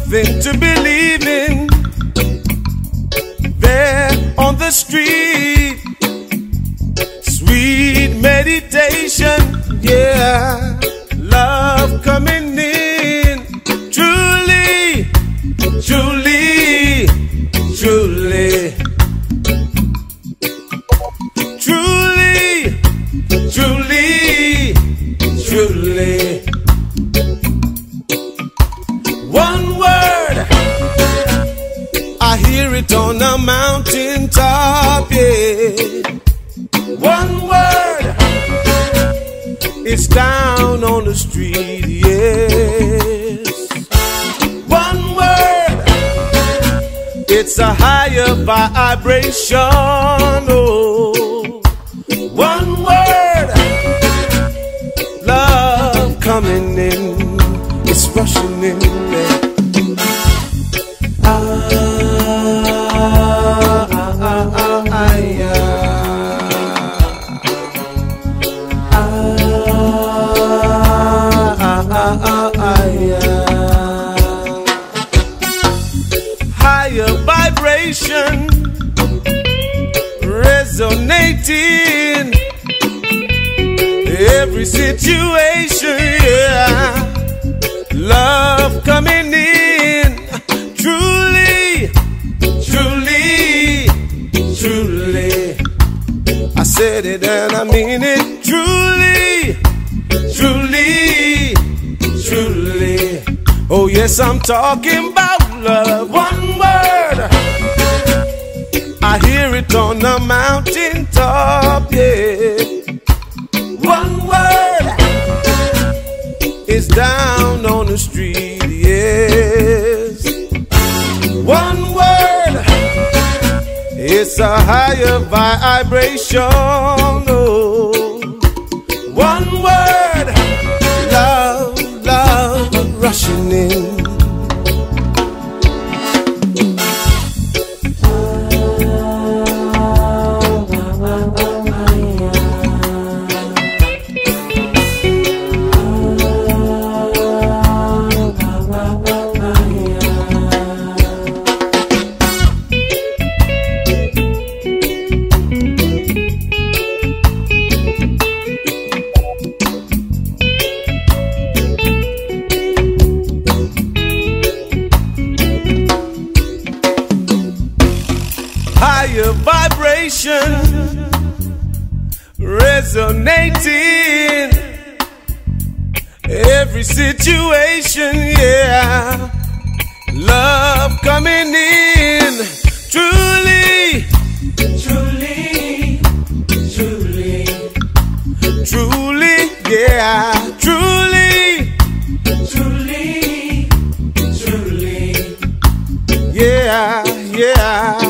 something to believe in. There on the street, sweet meditation, yeah. Love coming in, truly, truly, truly, truly, truly, truly. One word, I hear it on the mountain top, yeah. One word, it's down on the street, yes. One word, it's a higher vibration, oh. One word, love coming in, it's rushing in there. Higher vibration resonating every situation, yeah. Love coming in, truly, truly, truly. I said it and I mean it, truly, truly, truly. Oh yes, I'm talking about love. One word, I hear it on the mountain top, yeah. One word, it's down on the street, yes. One word, it's a higher vibration, oh. One word, love, love rushing in. Vibration resonating every situation, yeah. Love coming in, truly, truly, truly, truly, yeah. Truly, truly, truly, yeah, yeah.